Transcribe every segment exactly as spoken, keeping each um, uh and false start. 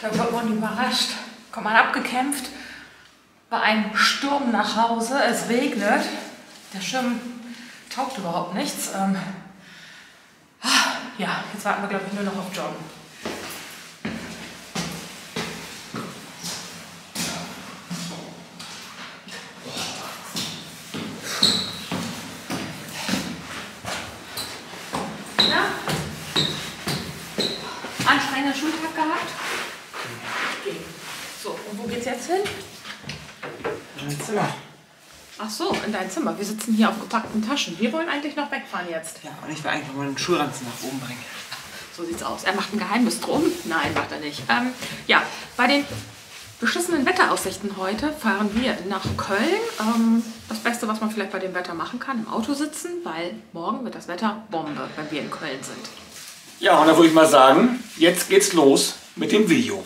Da wird man überrascht. Kommt man abgekämpft, bei einem Sturm nach Hause, es regnet, der Schirm taugt überhaupt nichts. Ähm, ja, jetzt warten wir, glaube ich, nur noch auf John. Na? Anstrengender Schultag gehabt? Okay. So, und wo geht's jetzt hin? In mein Zimmer. Ach so, in dein Zimmer. Wir sitzen hier auf gepackten Taschen. Wir wollen eigentlich noch wegfahren jetzt. Ja, und ich will einfach mal einen Schulranzen nach oben bringen. So sieht's aus. Er macht ein Geheimnis drum? Nein, macht er nicht. Ähm, ja, bei den beschissenen Wetteraussichten heute fahren wir nach Köln. Ähm, das Beste, was man vielleicht bei dem Wetter machen kann, im Auto sitzen, weil morgen wird das Wetter Bombe, wenn wir in Köln sind. Ja, und da würde ich mal sagen, jetzt geht's los mit dem Video.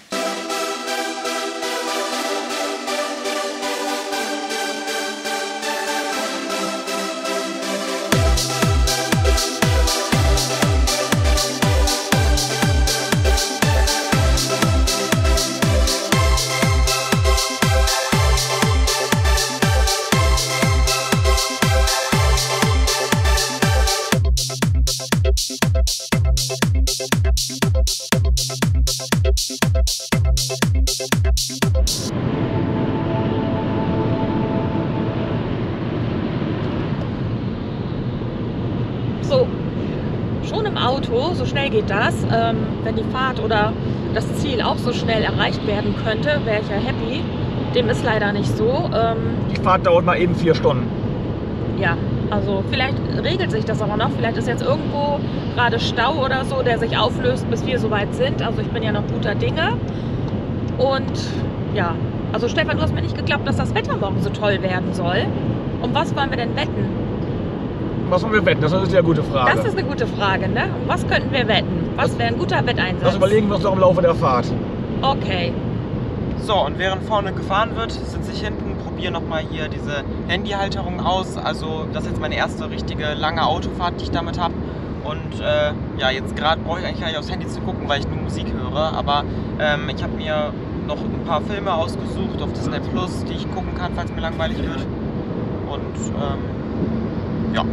So, schon im Auto, so schnell geht das. Ähm, wenn die Fahrt oder das Ziel auch so schnell erreicht werden könnte, wäre ich ja happy. Dem ist leider nicht so. Ähm, Die Fahrt dauert mal eben vier Stunden. ja, also vielleicht regelt sich das aber noch. Vielleicht ist jetzt irgendwo gerade Stau oder so, der sich auflöst, bis wir soweit sind. Also ich bin ja noch guter Dinge. Und ja, also Stefan, du hast mir nicht geglaubt, dass das Wetter morgen so toll werden soll. Um was wollen wir denn wetten? Was wollen wir wetten? Das ist ja eine gute Frage. Das ist eine gute Frage, ne? Um was könnten wir wetten? Was wäre ein guter Wetteinsatz? Das überlegen wir uns doch im Laufe der Fahrt. Okay. So, und während vorne gefahren wird, sitze ich hinten, probiere nochmal hier diese Handyhalterung aus. Also das ist jetzt meine erste richtige lange Autofahrt, die ich damit habe. Und äh, ja, jetzt gerade brauche ich eigentlich gar nicht aufs Handy zu gucken, weil ich nur Musik höre. Aber ähm, ich habe mir noch ein paar Filme ausgesucht auf Disney Plus, die ich gucken kann, falls mir langweilig wird. Und ähm, ja.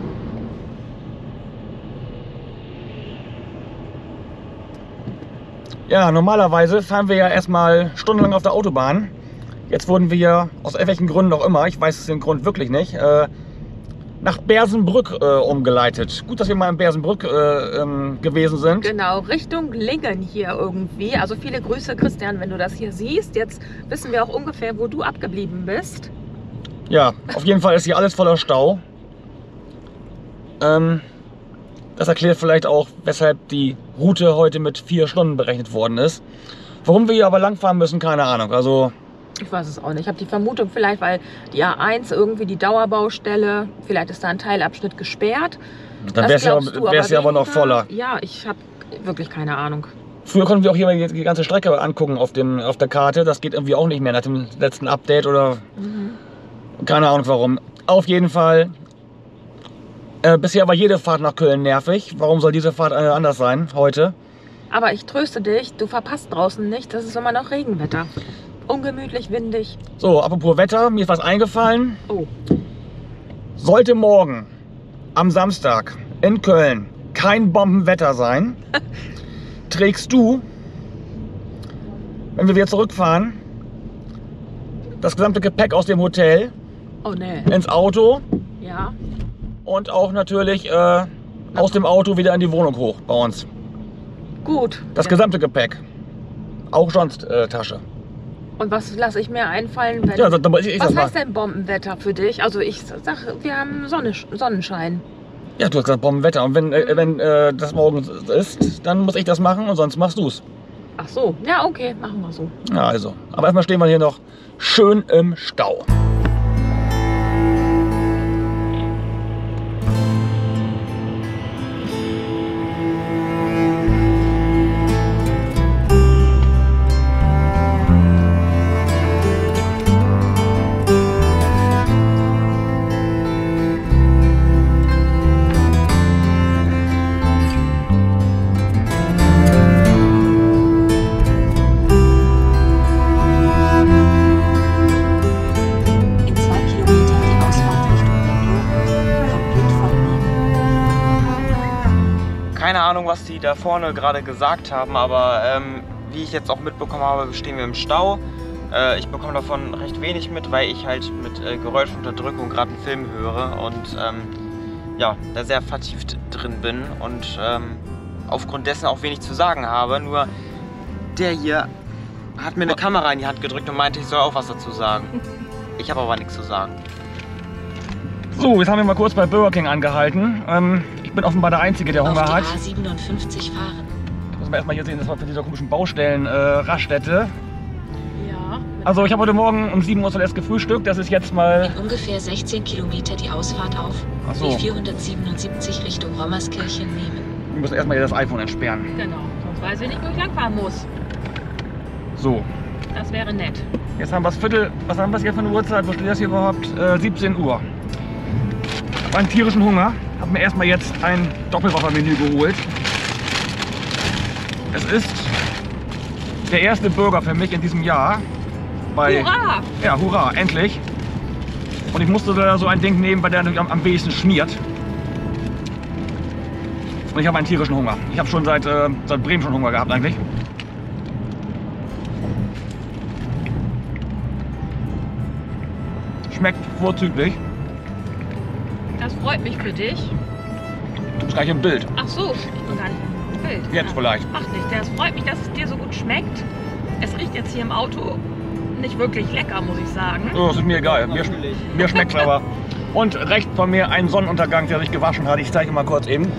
Ja, normalerweise fahren wir ja erstmal stundenlang auf der Autobahn. Jetzt wurden wir, aus welchen Gründen auch immer, ich weiß den Grund wirklich nicht, äh, nach Bersenbrück äh, umgeleitet. Gut, dass wir mal in Bersenbrück äh, ähm, gewesen sind. Genau, Richtung Lingen hier irgendwie. Also viele Grüße, Christian, wenn du das hier siehst. Jetzt wissen wir auch ungefähr, wo du abgeblieben bist. Ja, auf jeden Fall ist hier alles voller Stau. Ähm, das erklärt vielleicht auch, weshalb die Route heute mit vier Stunden berechnet worden ist. Warum wir hier aber langfahren müssen, keine Ahnung. Also Ich weiß es auch nicht. Ich habe die Vermutung vielleicht, weil die A eins irgendwie die Dauerbaustelle, vielleicht ist da ein Teilabschnitt gesperrt. dann wäre es ja, wär's ja aber noch voller. Ja, ich habe wirklich keine Ahnung. Früher konnten wir auch hier die ganze Strecke angucken auf, dem, auf der Karte. Das geht irgendwie auch nicht mehr nach dem letzten Update oder Mhm. keine Ahnung warum. Auf jeden Fall. Äh, bisher war jede Fahrt nach Köln nervig. Warum soll diese Fahrt äh, anders sein heute? Aber ich tröste dich, du verpasst draußen nicht. Das ist immer noch Regenwetter. Ungemütlich, windig. So, apropos Wetter, mir ist was eingefallen. Oh. Sollte morgen am Samstag in Köln kein Bombenwetter sein, trägst du, wenn wir wieder zurückfahren, das gesamte Gepäck aus dem Hotel Oh ne. ins Auto Ja. und auch natürlich äh, aus dem Auto wieder in die Wohnung hoch bei uns. Gut. Das Ja. gesamte Gepäck. Auch sonst äh, Tasche. Und was lasse ich mir einfallen, wenn... Ja, dann muss ich, ich was das heißt mal. denn Bombenwetter für dich? Also ich sag, wir haben Sonne, Sonnenschein. Ja, du hast gesagt Bombenwetter. Und wenn, äh, wenn äh, das morgen ist, dann muss ich das machen und sonst machst du es. Ach so. Ja, okay. Machen wir so. Ja, also. Aber erstmal stehen wir hier noch schön im Stau. was Sie da vorne gerade gesagt haben, aber ähm, wie ich jetzt auch mitbekommen habe, stehen wir im Stau. Äh, ich bekomme davon recht wenig mit, weil ich halt mit äh, Geräuschunterdrückung gerade einen Film höre und ähm, ja, da sehr vertieft drin bin und ähm, aufgrund dessen auch wenig zu sagen habe. Nur der hier hat mir eine Kamera in die Hand gedrückt und meinte, ich soll auch was dazu sagen. Ich habe aber nichts zu sagen. So, jetzt haben wir mal kurz bei Burger King angehalten. Ähm, ich bin offenbar der Einzige, der Hunger Auf die hat. A siebenundfünfzig fahren. Müssen wir erstmal hier sehen, das war für diese komischen Baustellen äh, Raststätte. Ja. Also ich habe heute Morgen um sieben Uhr zuletzt gefrühstückt. Das ist jetzt mal... In ungefähr sechzehn Kilometer die Ausfahrt auf Ach so. B vierhundertsiebenundsiebzig Richtung Rommerskirchen nehmen. Wir müssen erstmal hier das iPhone entsperren. Genau, sonst weiß ich nicht, wo ich langfahren muss. So, Das wäre nett. jetzt haben wir das Viertel... Was haben wir hier für eine Uhrzeit? Wo steht das hier überhaupt? Äh, siebzehn Uhr. Ich habe einen tierischen Hunger. Habe mir erstmal jetzt ein Doppelwassermenü geholt. Es ist der erste Burger für mich in diesem Jahr. Bei, Hurra! Ja, hurra, endlich. Und ich musste da so ein Ding nehmen, bei der natürlich am, am wenigsten schmiert. Und ich habe einen tierischen Hunger. Ich habe schon seit, äh, seit Bremen schon Hunger gehabt eigentlich. Schmeckt vorzüglich. Das freut mich für dich. Du bist gleich im Bild. Ach so, ich bin gar nicht im Bild. Jetzt Ja. vielleicht. Macht nicht. Das freut mich, dass es dir so gut schmeckt. Es riecht jetzt hier im Auto nicht wirklich lecker, muss ich sagen. Oh, das ist mir egal. Mir, mir schmeckt es aber. Und rechts von mir ein Sonnenuntergang, der sich gewaschen hat. Ich zeige mal kurz eben.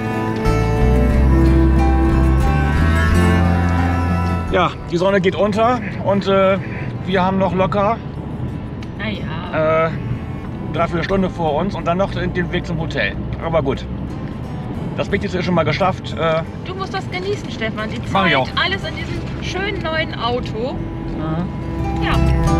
Ja, die Sonne geht unter und äh, wir haben noch locker Naja. äh, dreiviertel Stunde vor uns und dann noch den, den Weg zum Hotel. Aber gut. Das Wichtigste ist schon mal geschafft. Äh, Du musst das genießen, Stefan. Die Mach ich Zeit, auch. alles in diesem schönen neuen Auto. Ja.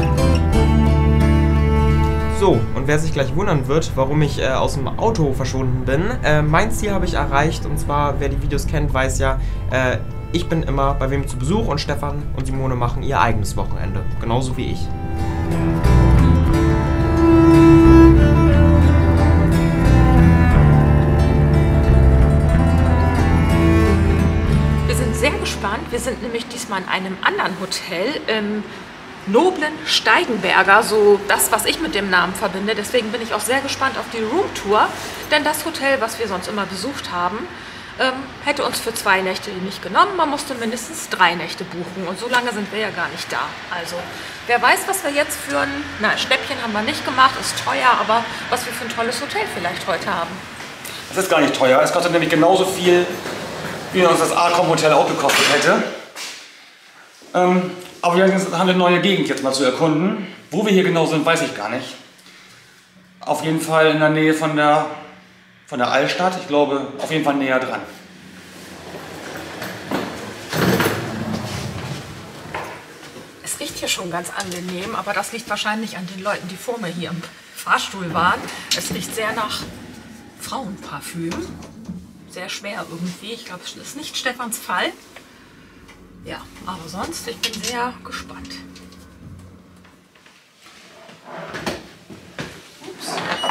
So, und wer sich gleich wundern wird, warum ich äh, aus dem Auto verschwunden bin, äh, mein Ziel habe ich erreicht. Und zwar, wer die Videos kennt, weiß ja, äh, ich bin immer bei wem zu Besuch und Stefan und Simone machen ihr eigenes Wochenende. Genauso wie ich. Wir sind sehr gespannt. Wir sind nämlich diesmal in einem anderen Hotel im noblen Steigenberger, so das, was ich mit dem Namen verbinde. Deswegen bin ich auch sehr gespannt auf die Roomtour, denn das Hotel, was wir sonst immer besucht haben, ähm, hätte uns für zwei Nächte nicht genommen. Man musste mindestens drei Nächte buchen und so lange sind wir ja gar nicht da. Also, wer weiß, was wir jetzt für ein, na, Schnäppchen haben wir nicht gemacht, ist teuer, aber was wir für ein tolles Hotel vielleicht heute haben. Das ist gar nicht teuer. Es kostet nämlich genauso viel, wie uns das Arcom Hotel auch gekostet hätte. Ähm, aber wir haben eine neue Gegend jetzt mal zu erkunden. Wo wir hier genau sind, weiß ich gar nicht. Auf jeden Fall in der Nähe von der, von der Altstadt. Ich glaube, auf jeden Fall näher dran. Es riecht hier schon ganz angenehm, aber das liegt wahrscheinlich an den Leuten, die vor mir hier im Fahrstuhl waren. Es riecht sehr nach Frauenparfüm. Sehr schwer irgendwie. Ich glaube, es ist nicht Stefans Fall. Ja, aber sonst, ich bin sehr gespannt. Ups.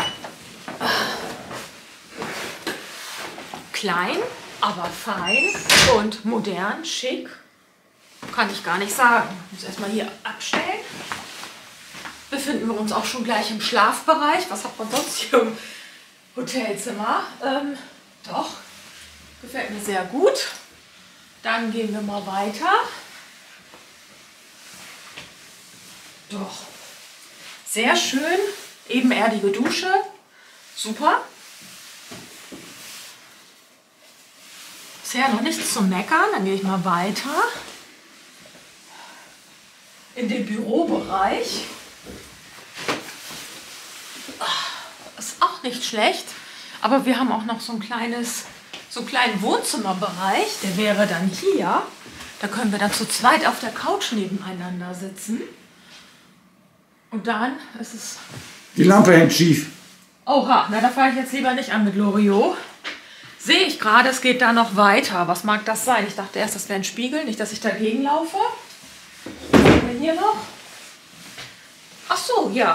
Klein, aber fein und modern, schick. Kann ich gar nicht sagen. Ich muss erstmal hier abstellen. Befinden wir uns auch schon gleich im Schlafbereich. Was hat man sonst hier im Hotelzimmer? Ähm, doch, gefällt mir sehr gut. Dann gehen wir mal weiter. Doch, sehr schön. Ebenerdige Dusche. Super. Bisher noch nichts zu meckern. Dann gehe ich mal weiter. In den Bürobereich. Ist auch nicht schlecht. Aber wir haben auch noch so ein kleines... so einen kleinen Wohnzimmerbereich, der wäre dann hier. Da können wir dann zu zweit auf der Couch nebeneinander sitzen. Und dann ist es... Die Lampe hängt schief. Oha, na da fahre ich jetzt lieber nicht an mit Loriot. Sehe ich gerade, es geht da noch weiter. Was mag das sein? Ich dachte erst, das wäre ein Spiegel, nicht, dass ich dagegen laufe. Was haben wir hier noch? Ach so, ja.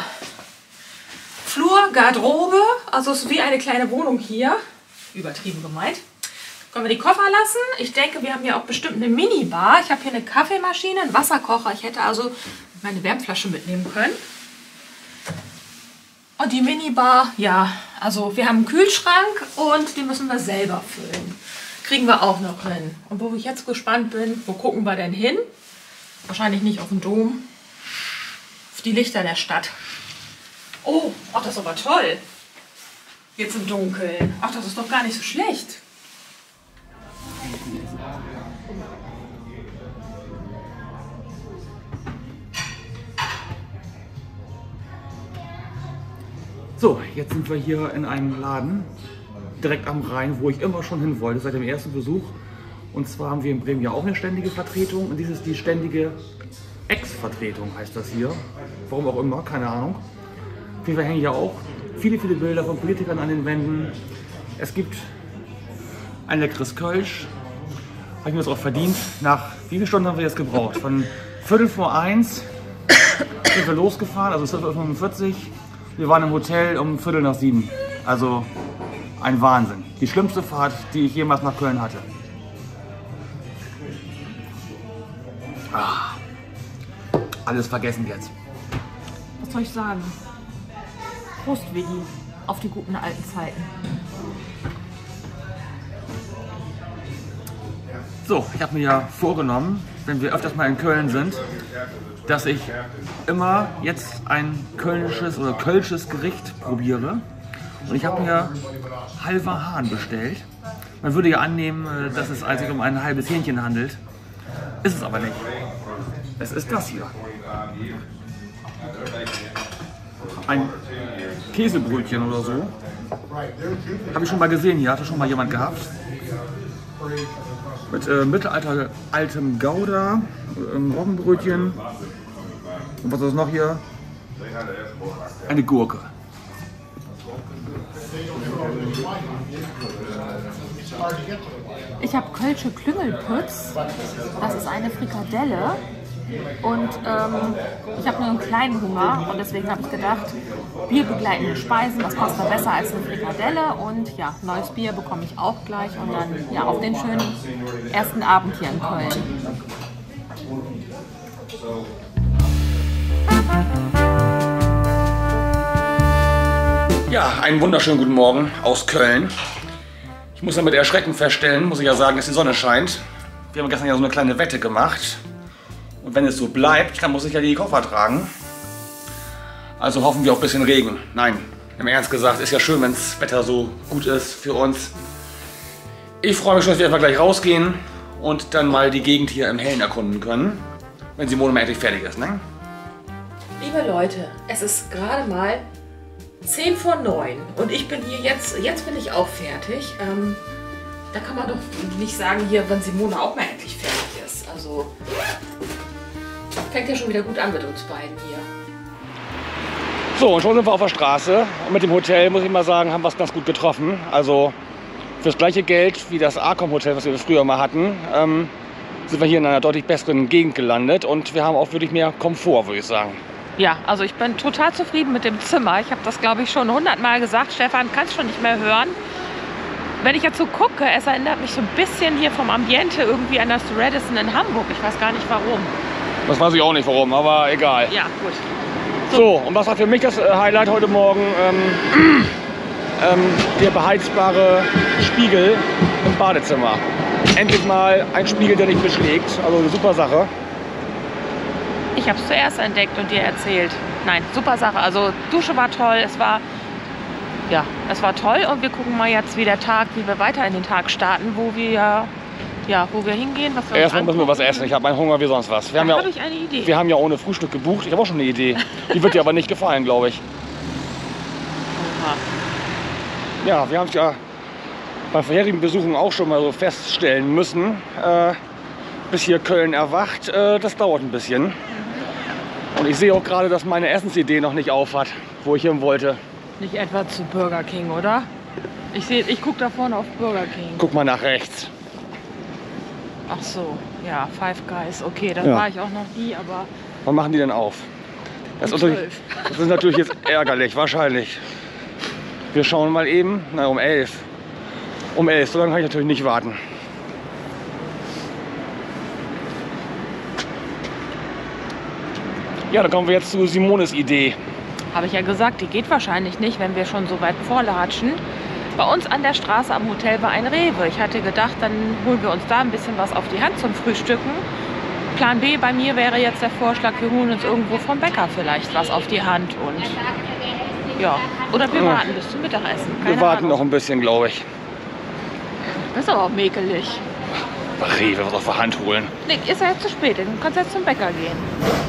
Flur, Garderobe, also es ist wie eine kleine Wohnung hier. Übertrieben gemeint. Können wir die Koffer lassen? Ich denke, wir haben hier auch bestimmt eine Minibar. Ich habe hier eine Kaffeemaschine, einen Wasserkocher. Ich hätte also meine Wärmflasche mitnehmen können. Und die Minibar, ja, also wir haben einen Kühlschrank und den müssen wir selber füllen. Kriegen wir auch noch hin. Und wo ich jetzt gespannt bin, wo gucken wir denn hin? Wahrscheinlich nicht auf den Dom. Auf die Lichter der Stadt. Oh, ach, das ist aber toll. Jetzt im Dunkeln. Ach, das ist doch gar nicht so schlecht. So, jetzt sind wir hier in einem Laden, direkt am Rhein, wo ich immer schon hin wollte, seit dem ersten Besuch. Und zwar haben wir in Bremen ja auch eine ständige Vertretung und dies ist die ständige Ex-Vertretung, heißt das hier. Warum auch immer, keine Ahnung. Auf jeden Fall hängen hier auch viele, viele Bilder von Politikern an den Wänden. Es gibt ein leckeres Kölsch. Habe ich mir das auch verdient. Nach wie viele Stunden haben wir jetzt gebraucht? Von Viertel vor eins sind wir losgefahren, also zwölf Uhr fünfundvierzig. Wir waren im Hotel um Viertel nach sieben. Also ein Wahnsinn. Die schlimmste Fahrt, die ich jemals nach Köln hatte. Ah, alles vergessen jetzt. Was soll ich sagen? Prost, Vigi, auf die guten alten Zeiten. So, ich habe mir ja vorgenommen, wenn wir öfters mal in Köln sind, dass ich immer jetzt ein kölnisches oder kölsches Gericht probiere. Und ich habe mir halber Hahn bestellt. Man würde ja annehmen, dass es sich um ein halbes Hähnchen handelt. Ist es aber nicht. Es ist das hier. Ein Käsebrötchen oder so. Habe ich schon mal gesehen hier, hatte schon mal jemand gehabt. Mit äh, mittelalter altem Gouda, ähm, Roggenbrötchen. Und was ist noch hier? Eine Gurke. Ich habe Kölsche Klüngelpütz. Das ist eine Frikadelle. Und ähm, ich habe nur einen kleinen Hunger und deswegen habe ich gedacht, bierbegleitende Speisen, das passt da besser als eine Frikadelle. Und ja, neues Bier bekomme ich auch gleich und dann ja auf den schönen ersten Abend hier in Köln. Ja, einen wunderschönen guten Morgen aus Köln. Ich muss ja mit Erschrecken feststellen, muss ich ja sagen, dass die Sonne scheint. Wir haben gestern ja so eine kleine Wette gemacht. Und wenn es so bleibt, dann muss ich ja die Koffer tragen. Also hoffen wir auf ein bisschen Regen. Nein, im Ernst gesagt, ist ja schön, wenn das Wetter so gut ist für uns. Ich freue mich schon, dass wir einfach gleich rausgehen und dann mal die Gegend hier im Hellen erkunden können, wenn Simone mal endlich fertig ist, ne? Liebe Leute, es ist gerade mal zehn vor neun und ich bin hier jetzt, jetzt bin ich auch fertig. Ähm, da kann man doch nicht sagen hier, wenn Simone auch mal endlich fertig ist. Also fängt ja schon wieder gut an mit uns beiden hier. So, und schon sind wir auf der Straße. Und mit dem Hotel, muss ich mal sagen, haben wir es ganz gut getroffen. Also für das gleiche Geld wie das Arcom-Hotel, was wir früher mal hatten, ähm, sind wir hier in einer deutlich besseren Gegend gelandet. Und wir haben auch wirklich mehr Komfort, würde ich sagen. Ja, also ich bin total zufrieden mit dem Zimmer. Ich habe das, glaube ich, schon hundertmal gesagt. Stefan kann es schon nicht mehr hören. Wenn ich jetzt so gucke, es erinnert mich so ein bisschen hier vom Ambiente irgendwie an das Radisson in Hamburg. Ich weiß gar nicht warum. Das weiß ich auch nicht warum, aber egal. Ja, gut. So, so und was war für mich das Highlight heute Morgen? Ähm, ähm, der beheizbare Spiegel im Badezimmer. Endlich mal ein Spiegel, der nicht beschlägt. Also eine super Sache. Ich habe es zuerst entdeckt und dir erzählt. Nein, super Sache. Also Dusche war toll, es war, ja, es war toll und wir gucken mal jetzt, wie der Tag, wie wir weiter in den Tag starten, wo wir, ja, wo wir hingehen. Was wir Erstmal müssen wir was essen. Ich habe einen Hunger wie sonst was. Wir da haben ja, habe ich eine Idee. Wir haben ja ohne Frühstück gebucht. Ich habe auch schon eine Idee. Die wird dir aber nicht gefallen, glaube ich. Oha. Ja, wir haben es ja bei vorherigen Besuchen auch schon mal so feststellen müssen, äh, bis hier Köln erwacht. Äh, das dauert ein bisschen. Und ich sehe auch gerade, dass meine Essensidee noch nicht auf hat, wo ich hin wollte. Nicht etwa zu Burger King, oder? Ich sehe, ich gucke da vorne auf Burger King. Guck mal nach rechts. Ach so, ja, Five Guys. Okay, da Ja. war ich auch noch nie, aber Wann machen die denn auf? Das, ist Um natürlich, das ist natürlich jetzt ärgerlich, wahrscheinlich. Wir schauen mal eben, na um elf. um elf. So lange kann ich natürlich nicht warten. Ja, dann kommen wir jetzt zu Simones Idee. Habe ich ja gesagt, die geht wahrscheinlich nicht, wenn wir schon so weit vorlatschen. Bei uns an der Straße am Hotel war ein Rewe. Ich hatte gedacht, dann holen wir uns da ein bisschen was auf die Hand zum Frühstücken. Plan B bei mir wäre jetzt der Vorschlag, wir holen uns irgendwo vom Bäcker vielleicht was auf die Hand. Und ja, oder wir Ja. warten bis zum Mittagessen. Keine Wir warten Ahnung. noch ein bisschen, glaube ich. Das ist aber auch mäkelig. Bei Rewe was auf der Hand holen. Nee, ist ja jetzt zu spät. Du kannst jetzt zum Bäcker gehen.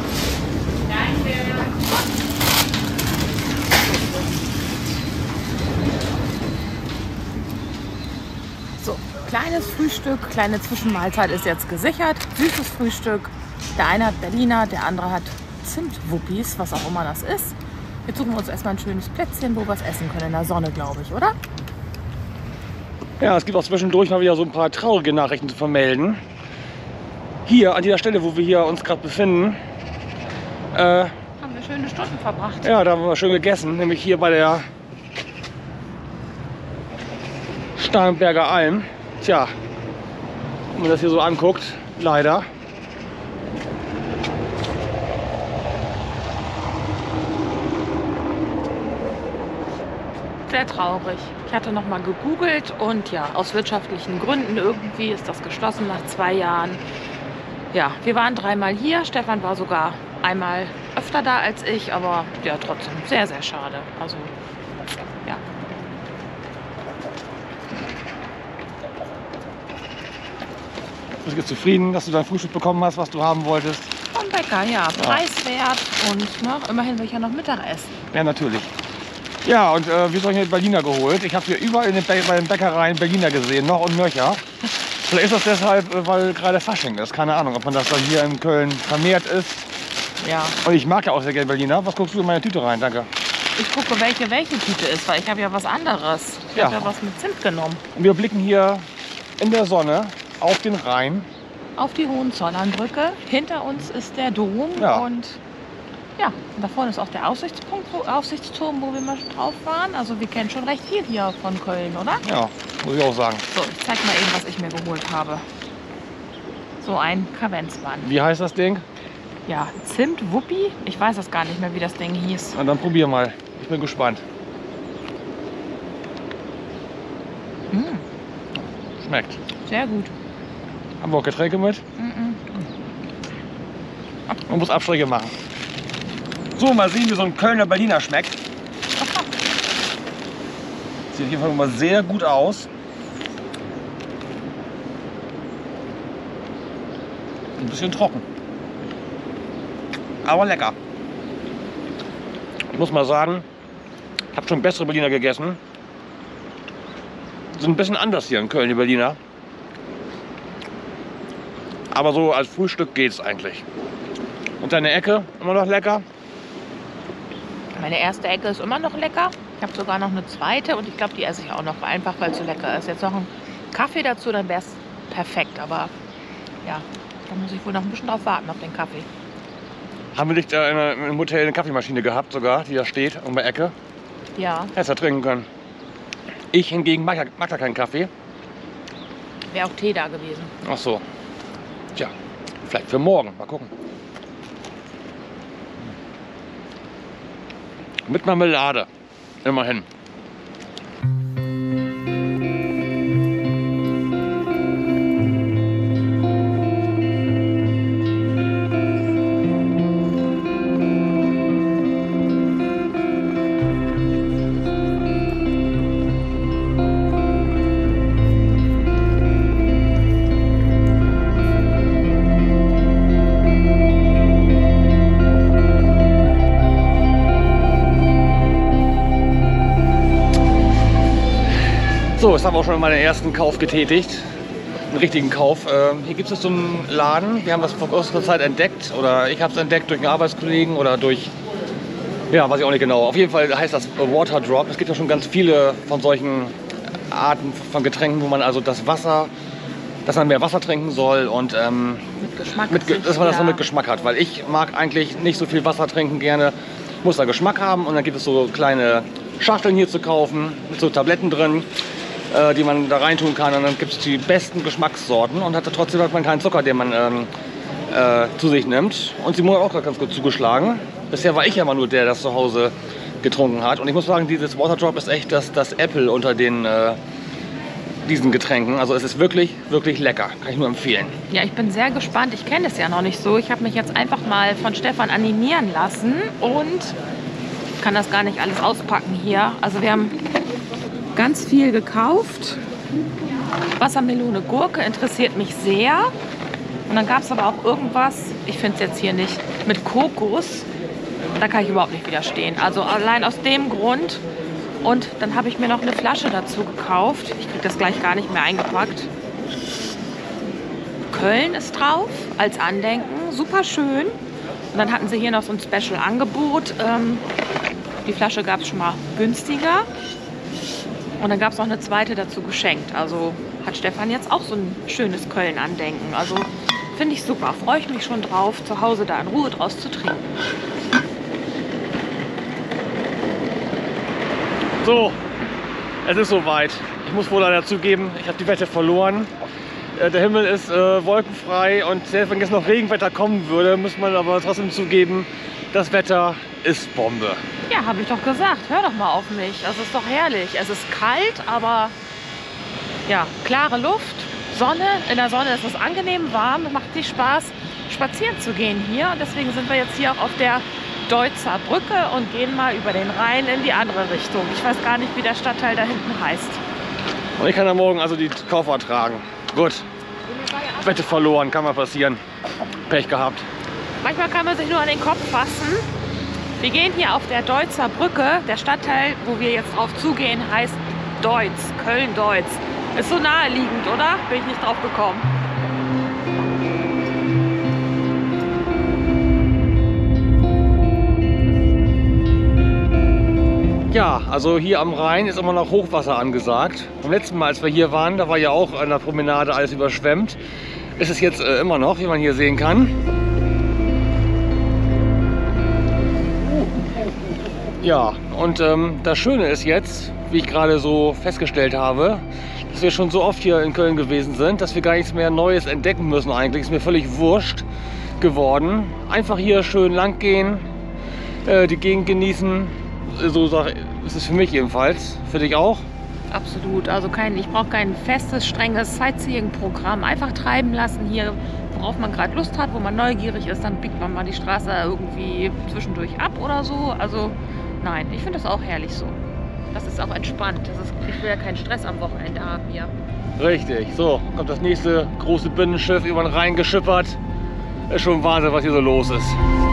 So, kleines Frühstück, kleine Zwischenmahlzeit ist jetzt gesichert. Süßes Frühstück. Der eine hat Berliner, der andere hat Zimtwuppis, was auch immer das ist. Jetzt suchen wir uns erstmal ein schönes Plätzchen, wo wir es essen können. In der Sonne, glaube ich, oder? Ja, es gibt auch zwischendurch mal wieder so ein paar traurige Nachrichten zu vermelden. Hier, an dieser Stelle, wo wir hier uns gerade befinden, äh, Haben wir schöne Stunden verbracht. ja, da haben wir schön gegessen, nämlich hier bei der Starnberger Alm. Tja, wenn man das hier so anguckt, leider. Sehr traurig. Ich hatte noch mal gegoogelt und ja, aus wirtschaftlichen Gründen irgendwie ist das geschlossen nach zwei Jahren. Ja, wir waren dreimal hier. Stefan war sogar einmal öfter da als ich, aber ja, trotzdem sehr, sehr schade. Also, ja. Bist du jetzt zufrieden, dass du dein Frühstück bekommen hast, was du haben wolltest? Vom Bäcker, ja, preiswert und ne, immerhin will ich ja noch Mittag essen. Ja, natürlich. Ja, und äh, wir haben hier Berliner geholt. Ich habe hier überall in den Bä bei den Bäckereien Berliner gesehen, noch und nöcher. Vielleicht ist das deshalb, äh, weil gerade Fasching ist. Keine Ahnung, ob man das dann hier in Köln vermehrt ist. Ja, Und ich mag ja auch sehr gerne Berliner. Was guckst du in meine Tüte rein? Danke. ich gucke, welche welche Tüte ist, weil ich habe ja was anderes. Ich Ja. habe ja was mit Zimt genommen. Und wir blicken hier in der Sonne auf den Rhein. Auf die Hohenzollernbrücke. Hinter uns ist der Dom Ja. und ja, und da vorne ist auch der Aussichtspunkt, wo, Aussichtsturm, wo wir mal drauf waren. Also wir kennen schon recht viel hier von Köln, oder? Ja, muss ich auch sagen. So, ich zeig mal eben, was ich mir geholt habe. So ein Kavenzmann. Wie heißt das Ding? Ja, Zimtwuppi. Ich weiß das gar nicht mehr, wie das Ding hieß. Na, dann probier mal. Ich bin gespannt. Mm, Schmeckt. sehr gut. Haben wir auch Getränke mit? Mm-mm. Man muss Abstriche machen. So, mal sehen, wie so ein Kölner Berliner schmeckt. Sieht auf jeden Fall mal sehr gut aus. Ein bisschen trocken. Aber lecker. Ich muss mal sagen, ich habe schon bessere Berliner gegessen. Sind ein bisschen anders hier in Köln, die Berliner. Aber so als Frühstück geht's eigentlich. Und deine Ecke, immer noch lecker? Meine erste Ecke ist immer noch lecker. Ich habe sogar noch eine zweite und ich glaube, die esse ich auch noch, einfach weil es so lecker ist. Jetzt noch ein Kaffee dazu, dann wäre es perfekt. Aber ja, da muss ich wohl noch ein bisschen drauf warten, auf den Kaffee. Haben wir nicht äh, in einer- im Hotel eine Kaffeemaschine gehabt sogar, die da steht, um der Ecke? Ja, Hättest du trinken können. Ich hingegen mag, ja- mag da keinen Kaffee. wäre auch Tee da gewesen. Ach so. Tja, vielleicht für morgen. Mal gucken. Mit Marmelade. Immerhin. So, jetzt haben wir auch schon meinen ersten Kauf getätigt. Einen richtigen Kauf. Ähm, hier gibt es so einen Laden. Wir haben das vor kurzer Zeit entdeckt. Oder ich habe es entdeckt durch einen Arbeitskollegen oder durch... Ja, weiß ich auch nicht genau. Auf jeden Fall heißt das Water Drop. Es gibt ja schon ganz viele von solchen Arten von Getränken, wo man also das Wasser, dass man mehr Wasser trinken soll und ähm, Mit Geschmack. mit, Ge- dass man das ja. so mit Geschmack hat. Weil ich mag eigentlich nicht so viel Wasser trinken gerne. Muss da Geschmack haben und dann gibt es so kleine Schachteln hier zu kaufen mit so Tabletten drin. äh, die man da reintun kann. Und dann gibt es die besten Geschmackssorten und hat trotzdem hat man keinen Zucker, den man ähm, äh, zu sich nimmt. Und Simone hat auch ganz gut zugeschlagen. Bisher war ich ja immer nur der, der das zu Hause getrunken hat. Und ich muss sagen, dieses Waterdrop ist echt das, das Apple unter den äh, diesen Getränken. Also es ist wirklich, wirklich lecker. Kann ich nur empfehlen. Ja, ich bin sehr gespannt. Ich kenne es ja noch nicht so. Ich habe mich jetzt einfach mal von Stefan animieren lassen und kann das gar nicht alles auspacken hier. Also wir haben ganz viel gekauft. Wassermelone, Gurke interessiert mich sehr. Und dann gab es aber auch irgendwas, ich finde es jetzt hier nicht, mit Kokos. Da kann ich überhaupt nicht widerstehen. Also allein aus dem Grund. Und dann habe ich mir noch eine Flasche dazu gekauft. Ich kriege das gleich gar nicht mehr eingepackt. Köln ist drauf, als Andenken. Super schön. Und dann hatten sie hier noch so ein Special-Angebot. Ähm, die Flasche gab es schon mal günstiger. Und dann gab es noch eine zweite dazu geschenkt. Also hat Stefan jetzt auch so ein schönes Köln-Andenken. Also finde ich super. Freue ich mich schon drauf, zu Hause da in Ruhe draus zu trinken. So, es ist soweit. Ich muss wohl leider zugeben, ich habe die Wette verloren. Äh, der Himmel ist äh, wolkenfrei und selbst wenn jetzt noch Regenwetter kommen würde, muss man aber trotzdem zugeben, das Wetter ist Bombe. Ja, habe ich doch gesagt. Hör doch mal auf mich. Es ist doch herrlich. Es ist kalt, aber ja, klare Luft, Sonne. In der Sonne ist es angenehm warm. Macht sich Spaß, spazieren zu gehen hier. Und deswegen sind wir jetzt hier auch auf der Deutzer Brücke und gehen mal über den Rhein in die andere Richtung. Ich weiß gar nicht, wie der Stadtteil da hinten heißt. Und ich kann da morgen also die Koffer tragen. Gut. Wette verloren, kann mal passieren. Pech gehabt. Manchmal kann man sich nur an den Kopf fassen. Wir gehen hier auf der Deutzer Brücke. Der Stadtteil, wo wir jetzt drauf zugehen, heißt Deutz, Köln-Deutz. Ist so naheliegend, oder? Bin ich nicht drauf gekommen. Ja, also hier am Rhein ist immer noch Hochwasser angesagt. Beim letzten Mal, als wir hier waren, da war ja auch an der Promenade alles überschwemmt. Ist es jetzt äh, immer noch, wie man hier sehen kann. Ja, und ähm, das Schöne ist jetzt, wie ich gerade so festgestellt habe, dass wir schon so oft hier in Köln gewesen sind, dass wir gar nichts mehr Neues entdecken müssen eigentlich. Ist mir völlig wurscht geworden. Einfach hier schön lang gehen, äh, die Gegend genießen. So ist es für mich jedenfalls. Für dich auch? Absolut. Also kein, ich brauche kein festes, strenges Sightseeing-Programm. Einfach treiben lassen hier, worauf man gerade Lust hat, wo man neugierig ist. Dann biegt man mal die Straße irgendwie zwischendurch ab oder so. Also nein, ich finde das auch herrlich so. Das ist auch entspannt. Das ist, ich will ja keinen Stress am Wochenende haben hier. Richtig. So, kommt das nächste große Binnenschiff über den Rhein geschippert. Ist schon Wahnsinn, was hier so los ist.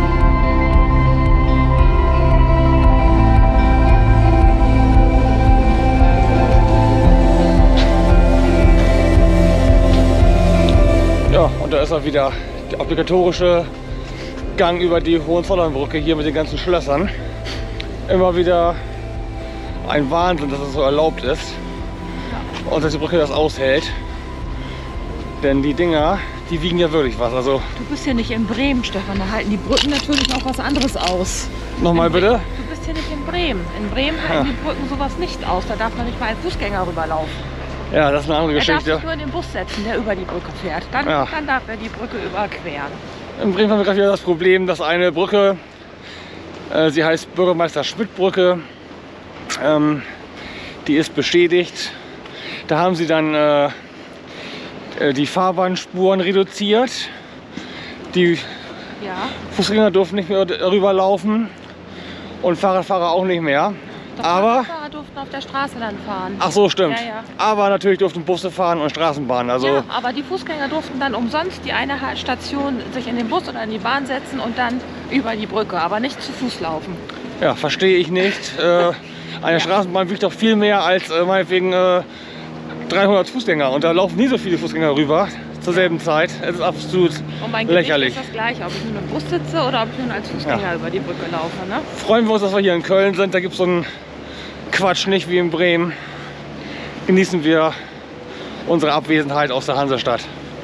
Ja, und da ist auch wieder der obligatorische Gang über die Hohenzollernbrücke hier mit den ganzen Schlössern. Immer wieder ein Wahnsinn, dass es so erlaubt ist und dass die Brücke das aushält. Denn die Dinger, die wiegen ja wirklich was. Also du bist hier nicht in Bremen, Stefan. Da halten die Brücken natürlich auch was anderes aus. Nochmal bitte? Du bist hier nicht in Bremen. In Bremen halten ja. die Brücken sowas nicht aus. Da darf man nicht mal ein Fußgänger rüberlaufen. Ja, das ist eine andere er Geschichte. Er darf sich nur in den Bus setzen, der über die Brücke fährt. Dann, ja. dann darf er die Brücke überqueren. In Bremen haben wir gerade wieder das Problem, dass eine Brücke, äh, sie heißt Bürgermeister-Schmidt-Brücke, ähm, die ist beschädigt. Da haben sie dann äh, die Fahrbahnspuren reduziert. Die ja. Fußgänger durften nicht mehr darüber laufen und Fahrradfahrer auch nicht mehr. Doch, aber Fahrradfahrer durften auf der Straße dann fahren. Ach so, stimmt. Ja, ja. Aber natürlich durften Busse fahren und Straßenbahnen. Also ja, aber die Fußgänger durften dann umsonst die eine Station sich in den Bus oder in die Bahn setzen und dann über die Brücke, aber nicht zu Fuß laufen. Ja, verstehe ich nicht. äh, eine ja. Straßenbahn wiegt doch viel mehr als äh, meinetwegen äh, dreihundert Fußgänger. Und da laufen nie so viele Fußgänger rüber zur selben Zeit. Es ist absolut und mein lächerlich. Gewicht ist das gleiche, ob ich nur im Bus sitze oder ob ich nur als Fußgänger ja. über die Brücke laufe. Ne? Freuen wir uns, dass wir hier in Köln sind. Da gibt es so einen Quatsch nicht wie in Bremen. Genießen wir unsere Abwesenheit aus der Hansestadt.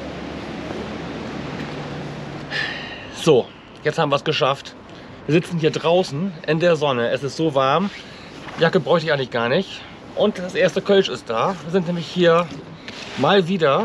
So, jetzt haben wir es geschafft. Wir sitzen hier draußen in der Sonne. Es ist so warm. Jacke bräuchte ich eigentlich gar nicht. Und das erste Kölsch ist da. Wir sind nämlich hier mal wieder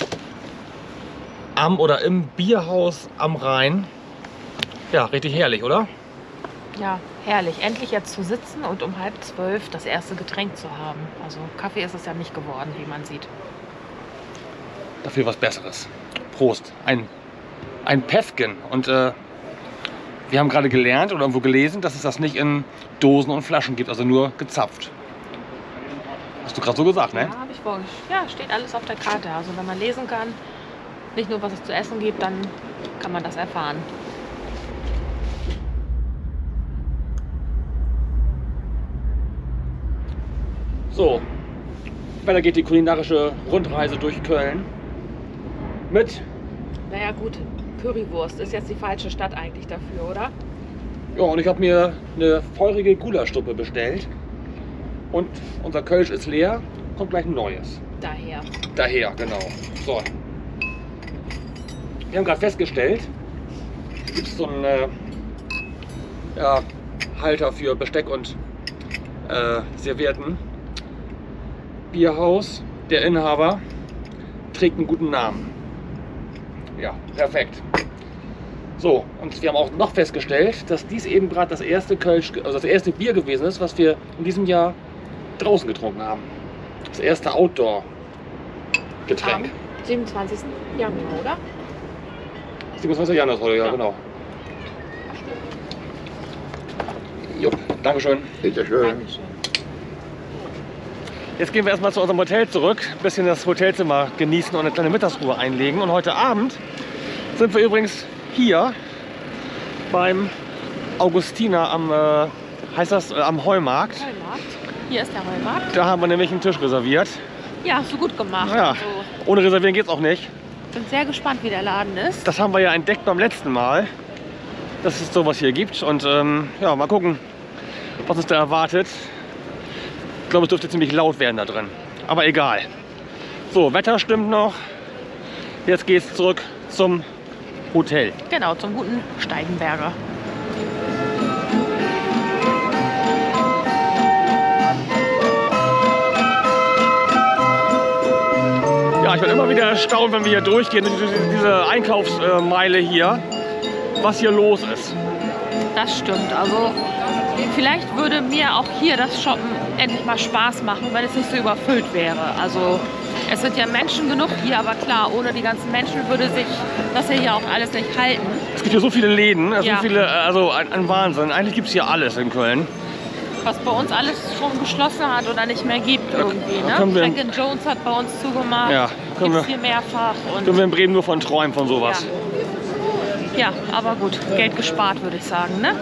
am oder im Bierhaus am Rhein. Ja, richtig herrlich, oder? Ja, herrlich. Endlich jetzt zu sitzen und um halb zwölf das erste Getränk zu haben. Also Kaffee ist es ja nicht geworden, wie man sieht. Dafür was Besseres. Prost. Ein, ein Päffgen. Und äh, wir haben gerade gelernt oder irgendwo gelesen, dass es das nicht in Dosen und Flaschen gibt, also nur gezapft. Hast du gerade so gesagt, ne? Ja, habe ich vorgestellt. Ja, steht alles auf der Karte. Also wenn man lesen kann, nicht nur was es zu essen gibt, dann kann man das erfahren. So, weiter geht die kulinarische Rundreise durch Köln mit. Naja gut, Currywurst ist jetzt die falsche Stadt eigentlich dafür, oder? Ja, und ich habe mir eine feurige Gulaschsuppe bestellt. Und unser Kölsch ist leer, kommt gleich ein neues. Daher. Daher, genau. So. Wir haben gerade festgestellt, hier gibt es so einen äh, ja, Halter für Besteck und äh, Servietten. Bierhaus, der Inhaber trägt einen guten Namen. Ja, perfekt. So, und wir haben auch noch festgestellt, dass dies eben gerade das erste Kölsch, also das erste Bier gewesen ist, was wir in diesem Jahr draußen getrunken haben. Das erste Outdoor-Getränk. Am siebenundzwanzigsten Januar, oder? siebenundzwanzigsten Januar ist heute, ja, Ja. genau. Jupp, Dankeschön. Bitteschön. Dankeschön. Jetzt gehen wir erstmal zu unserem Hotel zurück, ein bisschen das Hotelzimmer genießen und eine kleine Mittagsruhe einlegen. Und heute Abend sind wir übrigens hier beim Augustiner am, äh, heißt das, äh, am Heumarkt. Heumarkt. Hier ist der Heumarkt. Da haben wir nämlich einen Tisch reserviert. Ja, hast du gut gemacht. Naja, Also, ohne reservieren geht's auch nicht. bin sehr gespannt, wie der Laden ist. Das haben wir ja entdeckt beim letzten Mal, dass es sowas hier gibt. Und ähm, ja, mal gucken, was uns da erwartet. Ich glaube, es dürfte ziemlich laut werden da drin. Aber egal. So, Wetter stimmt noch. Jetzt geht's zurück zum Hotel. Genau, zum guten Steigenberger. Ja, ich bin immer wieder erstaunt, wenn wir hier durchgehen, durch diese Einkaufsmeile hier, was hier los ist. Das stimmt. Also vielleicht würde mir auch hier das Shoppen endlich mal Spaß machen, wenn es nicht so überfüllt wäre. Also es sind ja Menschen genug hier, aber klar, ohne die ganzen Menschen würde sich das hier auch alles nicht halten. Es gibt hier so viele Läden, so Ja. viele, also ein, ein Wahnsinn. Eigentlich gibt es hier alles in Köln. Was bei uns alles schon geschlossen hat oder nicht mehr gibt irgendwie. da Ne? können wir- Frank and Jones hat bei uns zugemacht. Ja, können Gibt's wir- hier mehrfach. Und Können wir in Bremen nur von träumen, von sowas. ja. ja, aber gut, Geld gespart, würde ich sagen. Ne?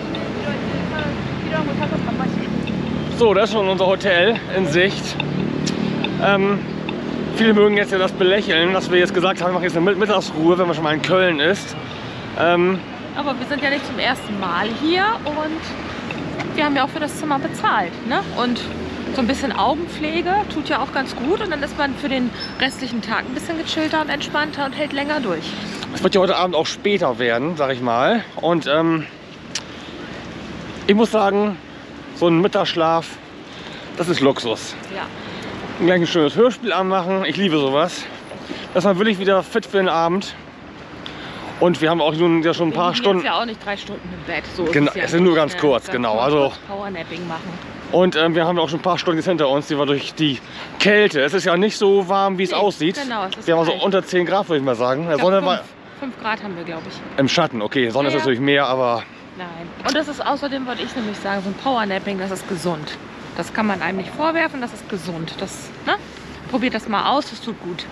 So, das ist schon unser Hotel in Sicht. Ähm, viele mögen jetzt ja das belächeln, dass wir jetzt gesagt haben, wir machen jetzt eine Mittagsruhe, wenn man schon mal in Köln ist. Ähm, Aber wir sind ja nicht zum ersten Mal hier und wir haben ja auch für das Zimmer bezahlt. Ne? Und so ein bisschen Augenpflege tut ja auch ganz gut und dann ist man für den restlichen Tag ein bisschen gechillter und entspannter und hält länger durch. es wird ja heute Abend auch später werden, sag ich mal. Und ähm, ich muss sagen, so ein Mittagsschlaf, das ist Luxus. Ja. Gleich ein schönes Hörspiel anmachen, ich liebe sowas. Dass man wirklich wieder fit für den Abend. Und wir haben auch nun ja schon ein Wir paar liegen Stunden. jetzt ja auch nicht drei Stunden im Bett. So ist Genau, es ja es sind nur nicht, ganz ne? kurz, Da genau, können wir also- kurz Powernapping machen. Und ähm, wir haben auch schon ein paar Stunden jetzt hinter uns, die wir durch die Kälte. Es ist ja nicht so warm, wie es Nee, aussieht. genau, es ist wir haben also kalt. unter zehn Grad, würde ich mal sagen. Der Ich glaub, Sonne war fünf, fünf Grad haben wir, glaube ich. im Schatten, okay. Sonne ist Ja, ja. natürlich mehr, aber Nein. Und das ist außerdem, wollte ich nämlich sagen, so ein Powernapping, das ist gesund. Das kann man einem nicht vorwerfen, das ist gesund. Das, ne? Probiert das mal aus, das tut gut.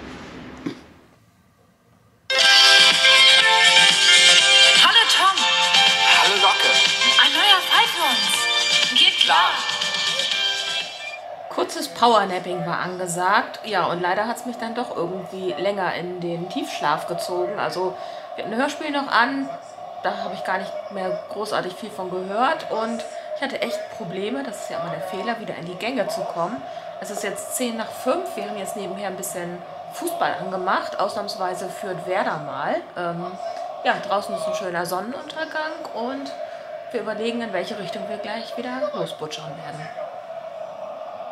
Hallo Tom, Hallo Locke. ein neuer Fall für uns. Geht klar. Kurzes Powernapping war angesagt. Ja, und leider hat es mich dann doch irgendwie länger in den Tiefschlaf gezogen. Also wir hatten ein Hörspiel noch an, da habe ich gar nicht mehr großartig viel von gehört. Und ich hatte echt Probleme, das ist ja immer der Fehler, wieder in die Gänge zu kommen. Es ist jetzt zehn nach fünf, wir haben jetzt nebenher ein bisschen Fußball angemacht. Ausnahmsweise führt Werder mal. Ähm, ja, draußen ist ein schöner Sonnenuntergang und wir überlegen, in welche Richtung wir gleich wieder losbutschern werden.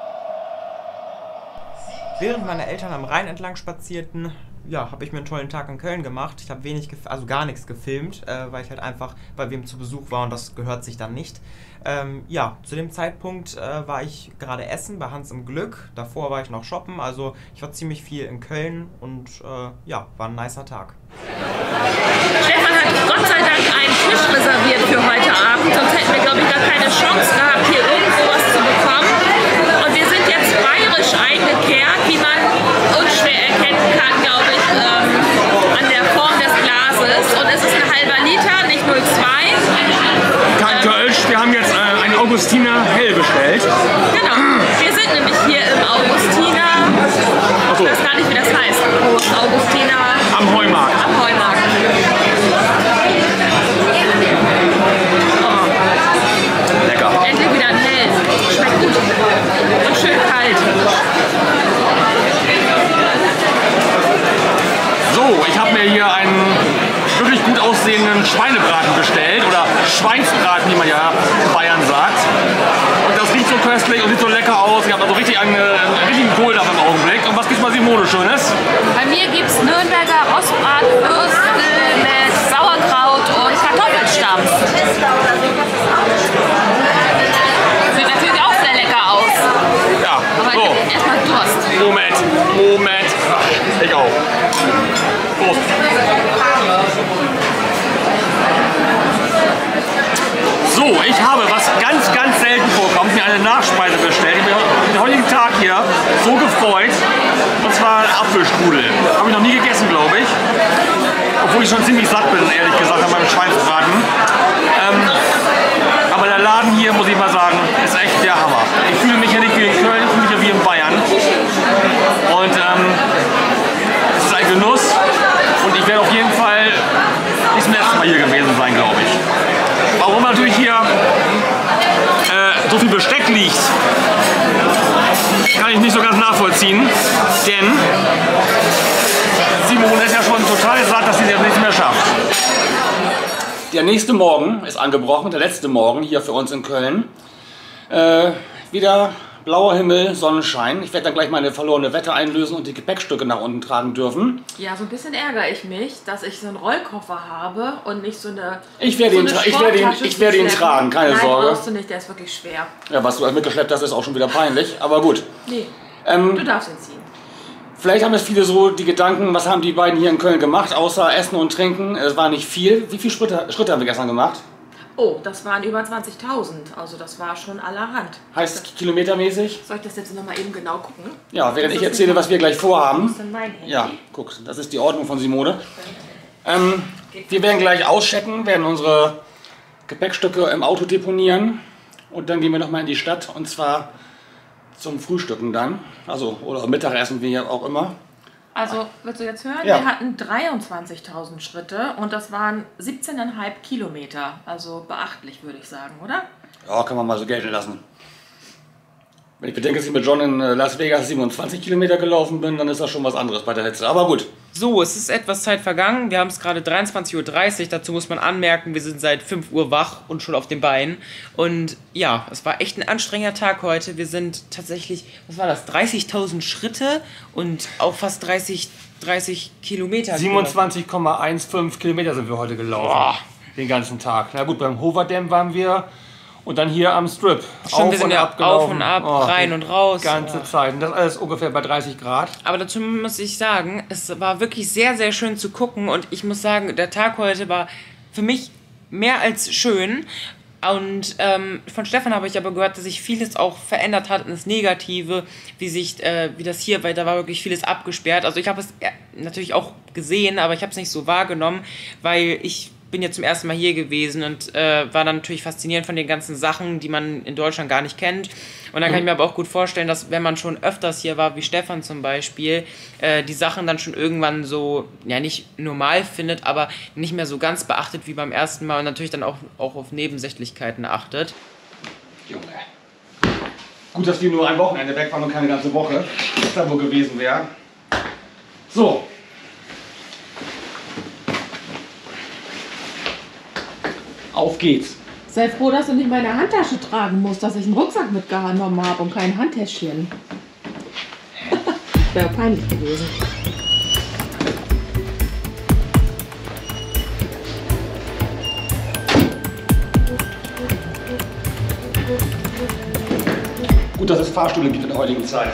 Während meine Eltern am Rhein entlang spazierten, ja, habe ich mir einen tollen Tag in Köln gemacht. Ich habe wenig, also gar nichts gefilmt, äh, weil ich halt einfach bei wem zu Besuch war und das gehört sich dann nicht. Ähm, ja, zu dem Zeitpunkt äh, war ich gerade essen bei Hans im Glück. Davor war ich noch shoppen, also ich war ziemlich viel in Köln und äh, ja, war ein nicer Tag. Stefan hat Gott sei Dank einen Tisch reserviert für heute Abend, sonst hätten wir, glaube ich, gar keine Chance gehabt, hier irgendwo was zu bekommen. Und wir sind jetzt bayerisch eingekehrt, wie man unschwer erkennen kann, glaube ich, ähm, an der Form des Glases. Und es ist ein halber Liter, nicht null Komma zwei. Kein Kölsch, wir haben jetzt äh, ein Augustiner Hell bestellt. Genau, wir sind nämlich hier im Augustiner, Ach so. ich weiß gar nicht, wie das heißt, Augustiner Am Heumarkt. am Heumarkt. Oh, Lecker. endlich wieder ein Hell, schmeckt gut und schön kalt. So, ich habe mir hier einen wirklich gut aussehenden Schweinebraten bestellt oder Schweinsbraten, wie man ja in Bayern sagt. Und das riecht so köstlich und sieht so lecker aus. Ich habe also richtig einen, einen richtigen Kohldampf im Augenblick. Und was gibt's bei Simone Schönes? Bei mir gibt es Nürnberger Rostbratwürstel mit Sauerkraut und Kartoffelstampf. Sieht natürlich auch sehr lecker aus. Ja, Aber so. ich hab erstmal Durst. Moment, Moment. Ach, ich auch. Prost. So, ich habe, was ganz, ganz selten vorkommt, mir eine Nachspeise bestellt. Ich habe mich den heutigen Tag hier so gefreut. Und zwar Apfelstrudel. Habe ich noch nie gegessen, glaube ich. Obwohl ich schon ziemlich satt bin, ehrlich gesagt, an meinem Schweinsbraten. Ähm, aber der Laden hier, muss ich mal sagen, ist echt der Hammer. Ich fühle mich ja nicht wie in Köln, ich fühle mich ja wie in Bayern. Und ähm, es ist ein Genuss. Und ich werde auf jeden Fall nicht zum letzten Mal hier gewesen sein, glaube ich. Warum natürlich hier äh, so viel Besteck liegt, kann ich nicht so ganz nachvollziehen. Denn Simone ist ja schon total satt, dass sie das nicht mehr schafft. Der nächste Morgen ist angebrochen, der letzte Morgen hier für uns in Köln. Äh, wieder blauer Himmel, Sonnenschein. Ich werde dann gleich meine verlorene Wette einlösen und die Gepäckstücke nach unten tragen dürfen. Ja, so ein bisschen ärgere ich mich, dass ich so einen Rollkoffer habe und nicht so eine Ich werde so ihn, eine tra ich werde ihn, Sporttasche ich werde ihn zu schleppen. tragen, keine Nein, Sorge. brauchst du nicht, der ist wirklich schwer. Ja, was du halt mitgeschleppt hast, ist auch schon wieder peinlich, aber gut. Nee, Ähm, du darfst ihn ziehen. Vielleicht haben jetzt viele so die Gedanken, was haben die beiden hier in Köln gemacht, außer Essen und Trinken. Es war nicht viel. Wie viele Schritte, Schritte haben wir gestern gemacht? Oh, das waren über zwanzigtausend, also das war schon allerhand. Heißt kilometermäßig? Soll ich das jetzt nochmal eben genau gucken? Ja, während Das ich ist erzähle, nicht- was wir gleich vorhaben. Das ist denn mein Handy? Ja, guck, das ist die Ordnung von Simone. Ähm, wir werden gleich auschecken, werden unsere Gepäckstücke im Auto deponieren und dann gehen wir nochmal in die Stadt und zwar zum Frühstücken dann, also oder Mittagessen, wie auch immer. Also, willst du jetzt hören? Ja. Wir hatten dreiundzwanzigtausend Schritte und das waren siebzehn Komma fünf Kilometer. Also beachtlich, würde ich sagen, oder? Ja, kann man mal so gelten lassen. Wenn ich bedenke, dass ich mit John in äh, Las Vegas siebenundzwanzig Kilometer gelaufen bin, dann ist das schon was anderes bei der Hitze. Aber gut. So, es ist etwas Zeit vergangen. Wir haben es gerade dreiundzwanzig Uhr dreißig. Dazu muss man anmerken, wir sind seit fünf Uhr wach und schon auf den Beinen. Und ja, es war echt ein anstrengender Tag heute. Wir sind tatsächlich, was war das, dreißigtausend Schritte und auch fast dreißig, dreißig Kilometer. siebenundzwanzig Komma fünfzehn Kilometer sind wir heute gelaufen. Boah. Den ganzen Tag. Na gut, beim Hoverdam waren wir und dann hier am Strip. Stimmt, wir sind ja auf und ab, Oh, rein und raus. Die ganze Zeit. Und das alles ungefähr bei dreißig Grad. Aber dazu muss ich sagen, es war wirklich sehr, sehr schön zu gucken. Und ich muss sagen, der Tag heute war für mich mehr als schön. Und ähm, von Stefan habe ich aber gehört, dass sich vieles auch verändert hat ins Negative, wie sich, äh, wie das hier, weil da war wirklich vieles abgesperrt. Also ich habe es äh, natürlich auch gesehen, aber ich habe es nicht so wahrgenommen, weil ich bin ja zum ersten Mal hier gewesen und äh, war dann natürlich faszinierend von den ganzen Sachen, die man in Deutschland gar nicht kennt. Und dann kann ich mir aber auch gut vorstellen, dass wenn man schon öfters hier war, wie Stefan zum Beispiel, äh, die Sachen dann schon irgendwann so, ja nicht normal findet, aber nicht mehr so ganz beachtet wie beim ersten Mal und natürlich dann auch, auch auf Nebensächlichkeiten achtet. Junge. Gut, dass wir nur ein Wochenende weg waren und keine ganze Woche, was da wohl gewesen wäre. So. Auf geht's. Sei froh, dass du nicht meine Handtasche tragen musst, dass ich einen Rucksack mitgenommen habe und kein Handtäschchen. Wäre peinlich gewesen. Gut, dass es Fahrstühle gibt in der heutigen Zeit.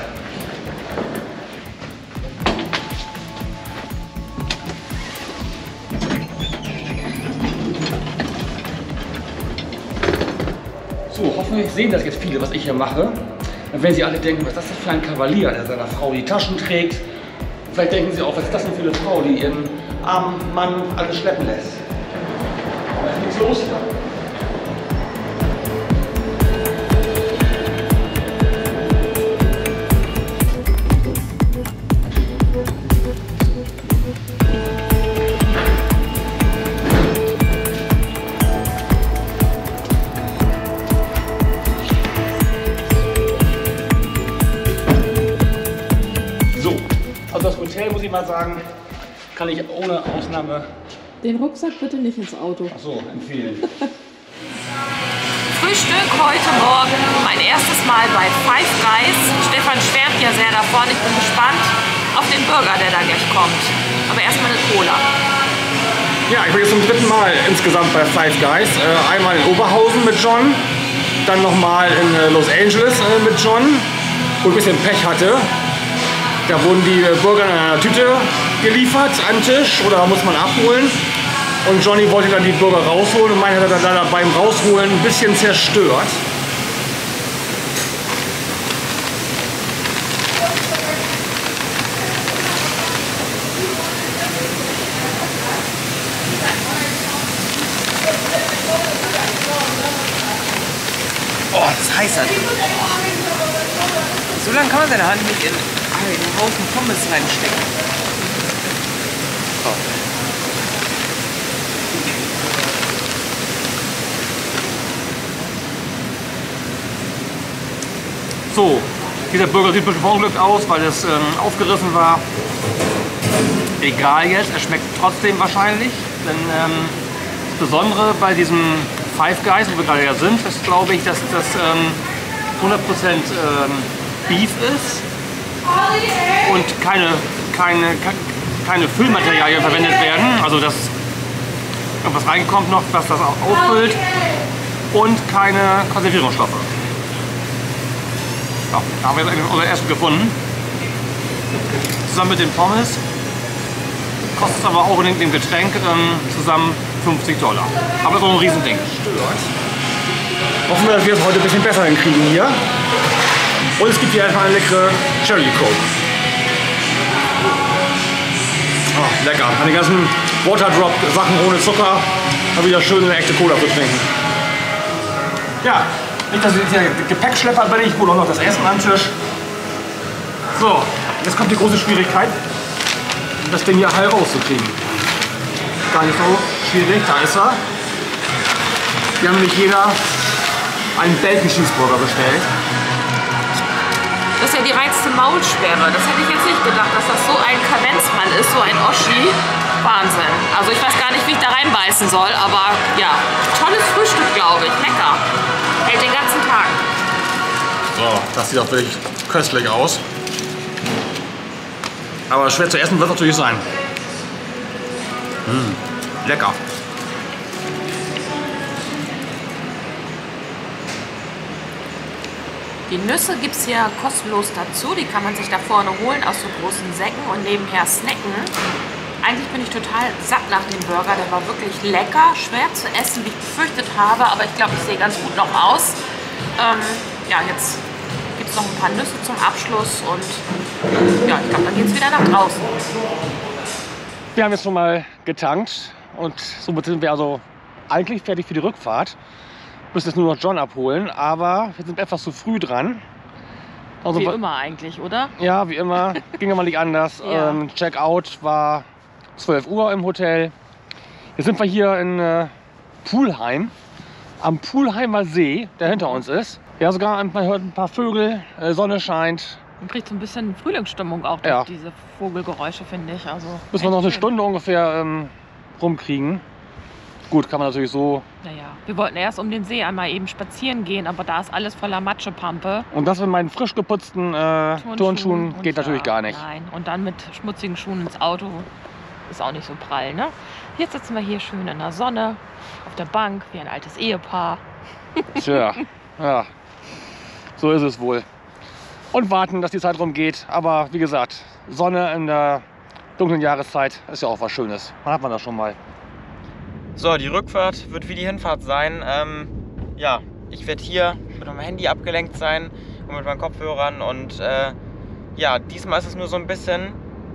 So, hoffentlich sehen das jetzt viele, was ich hier mache. Dann werden sie alle denken, was ist das denn für ein Kavalier, der seiner Frau die Taschen trägt. Vielleicht denken sie auch, was ist das denn für eine Frau, die ihren armen Mann alles schleppen lässt. Aber ist nichts los hier. Das Hotel, muss ich mal sagen, kann ich ohne Ausnahme... Den Rucksack bitte nicht ins Auto. Ach so, empfehlen. Frühstück heute Morgen, mein erstes Mal bei Five Guys. Stefan schwärmt ja sehr davon. Ich bin gespannt auf den Burger, der da gleich kommt. Aber erstmal eine Cola. Ja, ich bin jetzt zum dritten Mal insgesamt bei Five Guys. Äh, einmal in Oberhausen mit John, dann nochmal in äh, Los Angeles äh, mit John, wo ich ein bisschen Pech hatte. Da wurden die Burger in einer Tüte geliefert an den Tisch oder muss man abholen. Und Johnny wollte dann die Burger rausholen und meinte, hat er dann beim Rausholen ein bisschen zerstört. Oh, das ist heiß. Also. So lange kann man seine Hand nicht in einen Haufen Pommes reinstecken. Oh. So, dieser Burger sieht ein bisschen verunglückt aus, weil es ähm, aufgerissen war. Egal jetzt, er schmeckt trotzdem wahrscheinlich. Denn ähm, das Besondere bei diesem Five Guys, wo wir gerade ja sind, ist, glaube ich, dass das ähm, hundert Prozent ähm, Beef ist und keine, keine, keine Füllmaterialien verwendet werden. Also dass was reinkommt noch, was das auch auffüllt und keine Konservierungsstoffe. Ja, da haben wir jetzt eigentlich unser erstes gefunden. Zusammen mit den Pommes kostet es aber auch in dem Getränk ähm, zusammen fünfzig Dollar. Aber so ein Riesending. Hoffen wir, dass wir es heute ein bisschen besser hinkriegen hier. Und es gibt hier einfach eine leckere Cherry Coke. Oh, lecker. An den ganzen Waterdrop-Sachen ohne Zucker mal wieder schön eine echte Cola zu trinken. Ja, nicht, dass ich jetzt hier Gepäckschlepper bin, ich hole auch noch das Essen an den Tisch. So, jetzt kommt die große Schwierigkeit, das Ding hier heil rauszukriegen. Gar nicht so schwierig, da ist er. Wir haben nämlich jeder einen Bacon Cheeseburger bestellt. Das ist ja die reinste Maulsperre. Das hätte ich jetzt nicht gedacht, dass das so ein Kavenzmann ist, so ein Oschi. Wahnsinn. Also ich weiß gar nicht, wie ich da reinbeißen soll, aber ja, tolles Frühstück, glaube ich. Lecker. Hält den ganzen Tag. So, das sieht auch wirklich köstlich aus. Aber schwer zu essen wird es natürlich sein. Mmh, lecker. Die Nüsse gibt es hier kostenlos dazu. Die kann man sich da vorne holen aus so großen Säcken und nebenher snacken. Eigentlich bin ich total satt nach dem Burger. Der war wirklich lecker, schwer zu essen, wie ich befürchtet habe. Aber ich glaube, ich sehe ganz gut noch aus. Ähm, ja, jetzt gibt es noch ein paar Nüsse zum Abschluss. Und ja, ich glaube, dann geht es wieder nach draußen. Wir haben jetzt schon mal getankt. Und somit sind wir also eigentlich fertig für die Rückfahrt. Müssen jetzt nur noch John abholen, aber wir sind etwas zu früh dran. Also, wie immer eigentlich, oder? Ja, wie immer. Ging aber nicht anders. Ja. Ähm, Check-out war zwölf Uhr im Hotel. Jetzt sind wir hier in äh, Pulheim, am Pulheimer See, der hinter uns ist. Ja, sogar man hört ein paar Vögel, äh, Sonne scheint. Man kriegt so ein bisschen Frühlingsstimmung auch durch Ja. diese Vogelgeräusche, finde ich. Also Müssen wir noch eine schön. Stunde ungefähr ähm, rumkriegen. Gut, kann man natürlich so. Naja, wir wollten erst um den See einmal eben spazieren gehen, aber da ist alles voller Matschepampe. Und das mit meinen frisch geputzten äh, Turnschuhen und geht ja, natürlich gar nicht. Nein, und dann mit schmutzigen Schuhen ins Auto ist auch nicht so prall, ne? Jetzt sitzen wir hier schön in der Sonne, auf der Bank, wie ein altes Ehepaar. Tja, ja, so ist es wohl. Und warten, dass die Zeit rumgeht. Aber wie gesagt, Sonne in der dunklen Jahreszeit ist ja auch was Schönes. Wann hat man das schon mal? So, die Rückfahrt wird wie die Hinfahrt sein. Ähm, ja, ich werde hier mit meinem Handy abgelenkt sein und mit meinen Kopfhörern. Und äh, ja, diesmal ist es nur so ein bisschen...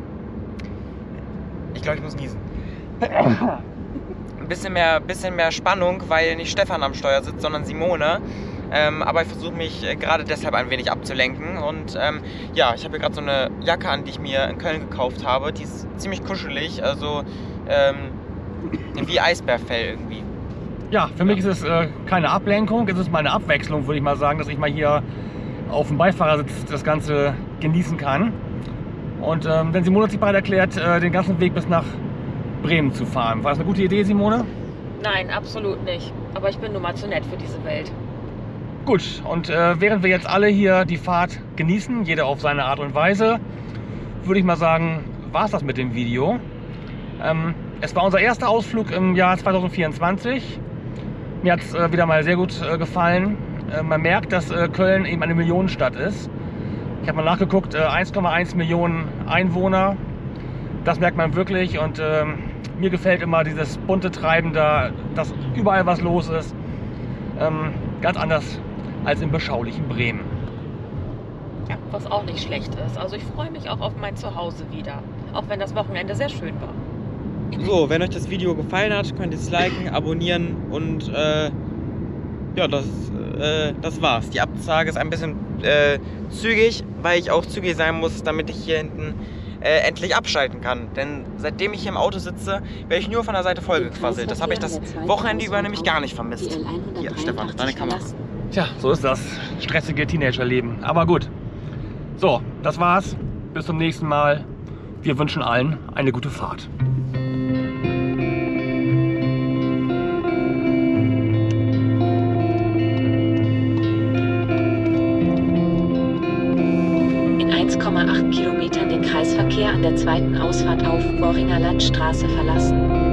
Ich glaube, ich muss niesen. Ein bisschen mehr, bisschen mehr Spannung, weil nicht Stefan am Steuer sitzt, sondern Simone. Ähm, aber ich versuche mich äh, gerade deshalb ein wenig abzulenken. Und ähm, ja, ich habe hier gerade so eine Jacke an, die ich mir in Köln gekauft habe. Die ist ziemlich kuschelig, also ähm, wie Eisbärfell irgendwie. Ja, für mich ist es äh, keine Ablenkung, es ist mal eine Abwechslung, würde ich mal sagen, dass ich mal hier auf dem Beifahrersitz das Ganze genießen kann. Und ähm, denn Simone hat sich bereit erklärt, äh, den ganzen Weg bis nach Bremen zu fahren. War das eine gute Idee, Simone? Nein, absolut nicht. Aber ich bin nun mal zu nett für diese Welt. Gut, und äh, während wir jetzt alle hier die Fahrt genießen, jeder auf seine Art und Weise, würde ich mal sagen, war es das mit dem Video. Ähm, es war unser erster Ausflug im Jahr zweitausendvierundzwanzig. Mir hat es äh, wieder mal sehr gut äh, gefallen. Äh, man merkt, dass äh, Köln eben eine Millionenstadt ist. Ich habe mal nachgeguckt, äh, eins Komma eins Millionen Einwohner. Das merkt man wirklich und äh, mir gefällt immer dieses bunte Treiben da, dass überall was los ist. Ähm, ganz anders als im beschaulichen Bremen. Ja, was auch nicht schlecht ist. Also ich freue mich auch auf mein Zuhause wieder. Auch wenn das Wochenende sehr schön war. So, wenn euch das Video gefallen hat, könnt ihr es liken, abonnieren und äh, ja, das, äh, das war's. Die Absage ist ein bisschen äh, zügig, weil ich auch zügig sein muss, damit ich hier hinten äh, endlich abschalten kann. Denn seitdem ich hier im Auto sitze, werde ich nur von der Seite vollgequasselt. Das habe ich das Wochenende über nämlich gar nicht vermisst. Hier, Stefan, deine Kamera. Tja, so ist das stressige Teenagerleben. Aber gut. So, das war's. Bis zum nächsten Mal. Wir wünschen allen eine gute Fahrt. eins Komma acht Kilometern den Kreisverkehr an der zweiten Ausfahrt auf Worringer Landstraße verlassen.